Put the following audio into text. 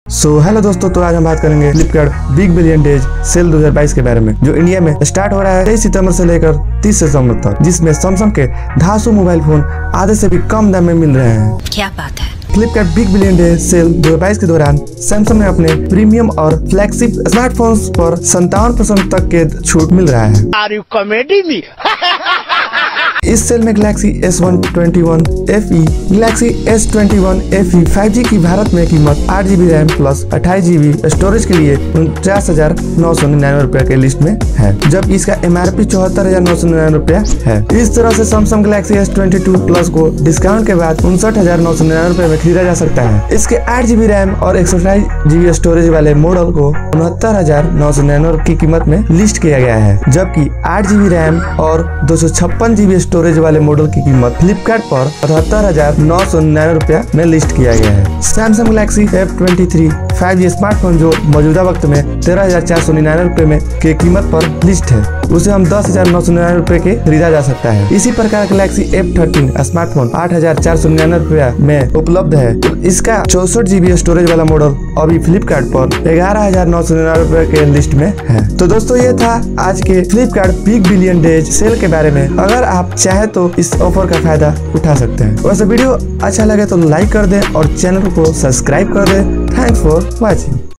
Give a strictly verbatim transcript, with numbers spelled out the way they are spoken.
सो so, hello दोस्तों, तो आज हम बात करेंगे Flipkart big billion days sale दो हज़ार बाईस के बारे में, जो इंडिया में स्टार्ट हो रहा है तेईस सितंबर से लेकर तीस सितंबर तक, जिसमें सैमसंग के धांसू मोबाइल फोन आधे से भी कम दाम में मिल रहे हैं। क्या बात है। Flipkart big billion day sale दो हज़ार बाईस के दौरान सैमसंग ने अपने प्रीमियम और फ्लैगशिप स्मार्टफोन्स पर संतावन परसेंट तक के छूट मिल रहा है। Are you comedy me? इस सेल में Galaxy S one twenty one F E, Galaxy S twenty one F E five G की भारत में कीमत आठ जीबी रैम प्लस अट्ठाईस जीबी स्टोरेज के लिए उनचास हजार नौ सौ निन्यानवे रुपए के लिस्ट में है, जब इसका एम आर पी चौहत्तर हजार नौ सौ निन्यानवे रुपया है। इस तरह से Samsung Galaxy S twenty two plus को डिस्काउंट के बाद उनसठ हजार नौ सौ निन्यानवे रुपए में खरीदा जा सकता है। इसके आठ जीबी रैम और एक सौ अट्ठाईस जीबी स्टोरेज वाले मॉडल को उनहत्तर हजार नौ सौ निन्यानवे की कीमत में लिस्ट किया गया है, जबकि आठ जीबी रैम और दो सौ छप्पन जीबी स्टोरेज वाले मॉडल की कीमत फ्लिपकार्ट पर अठहत्तर हजार नौ सौ निन्यानवे रुपया में लिस्ट किया गया है। Samsung Galaxy F twenty three five G smartphone जो मौजूदा वक्त में तेरह हजार चार सौ निन्यानवे रुपए में के कीमत पर लिस्ट है, उसे हम दस हजार नौ सौ निन्यानवे रुपए के खरीदा जा सकता है। इसी प्रकार गैलेक्सी एफ थर्टीन स्मार्टफोन आठ हजार चार सौ निन्यानवे रुपया में उपलब्ध है। इसका चौसठ जीबी स्टोरेज वाला मॉडल अभी फ्लिपकार्ट पर ग्यारह हजार नौ सौ निन्यानवे रुपए के लिस्ट में है। तो दोस्तों, ये था आज के Flipkart big billion days sale के बारे में। अगर आप चाहे तो इस ऑफर का फायदा उठा सकते हैं। वैसे वीडियो अच्छा लगे तो लाइक कर दें और चैनल को सब्सक्राइब कर दें। Thanks for watching.